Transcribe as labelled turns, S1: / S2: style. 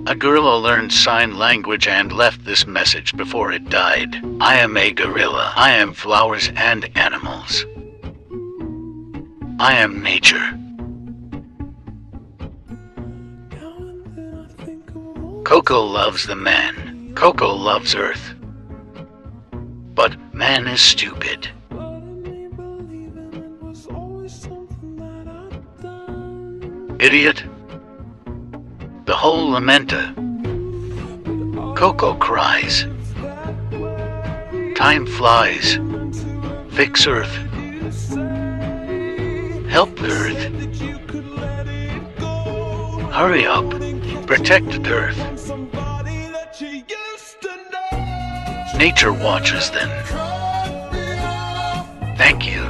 S1: A gorilla learned sign language and left this message before it died. I am a gorilla. I am flowers and animals. I am nature. Coco loves the man. Coco loves Earth. But man is stupid. Idiot. The whole lamenta. Coco cries. Time flies. Fix Earth. Help Earth. Hurry up. Protect Earth. Nature watches then. Thank you.